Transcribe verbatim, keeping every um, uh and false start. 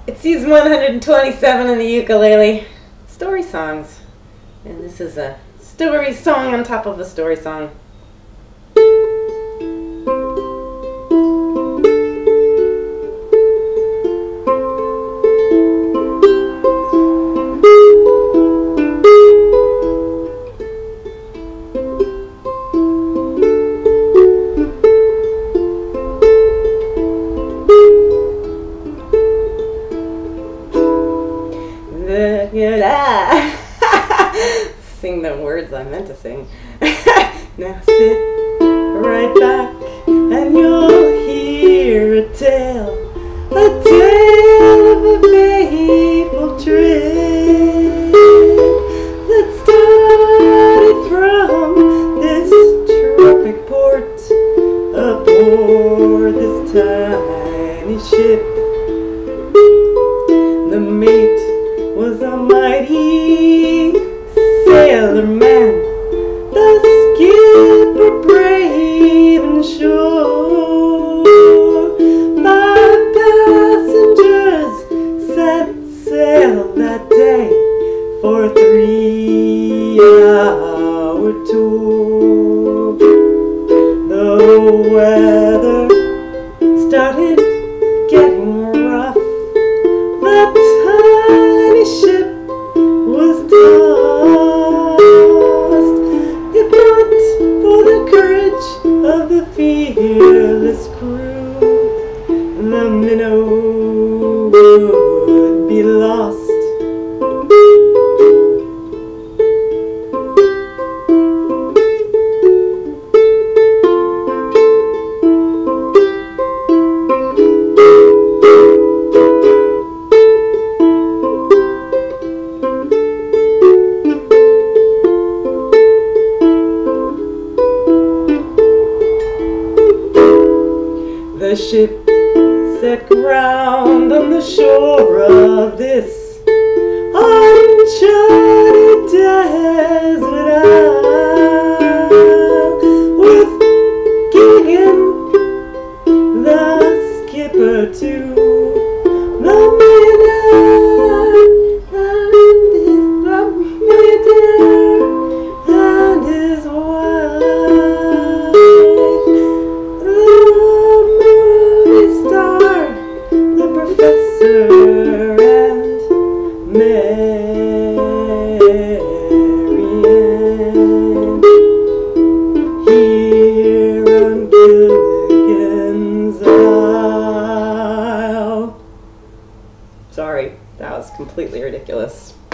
It's season one hundred twenty-seven in the ukulele. Story songs. And this is a story song on top of a story song. Sing the words I meant to sing. Now sit right back and you'll hear a tale, a tale of a maple trip that started from this tropic port aboard this tiny ship. The mate was a mighty sailor man, the skipper brave and sure. Five passengers set sail that day for a three-hour tour. The weather started getting rough. The tiny ship was tossed, if not for the courage of the fearless crew, the minnow would be lost. The ship set ground on the shore of this uncharted desert isle, with Gilligan, the skipper, too, the millionaire and his, the millionaire and his wife. The professor and Marianne, here on Gilligan's Isle. Sorry, that was completely ridiculous.